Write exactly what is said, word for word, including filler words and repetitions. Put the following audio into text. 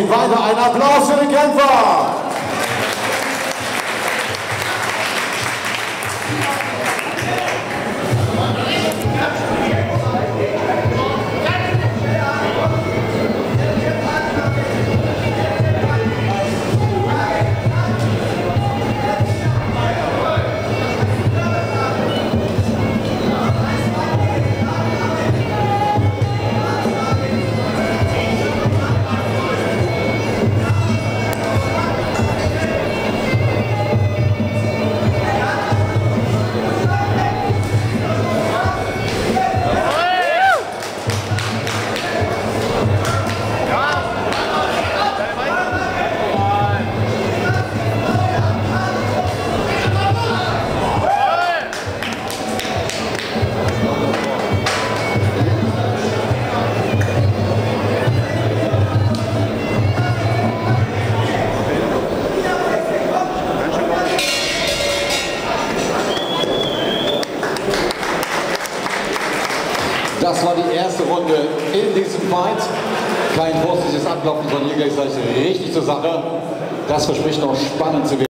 geht weiter. Ein Applaus für die Kämpfer. Das war die erste Runde in diesem Fight. Kein vorsichtiges Abklopfen, sondern hier geht es gleich richtig zur Sache. Das verspricht noch spannend zu werden.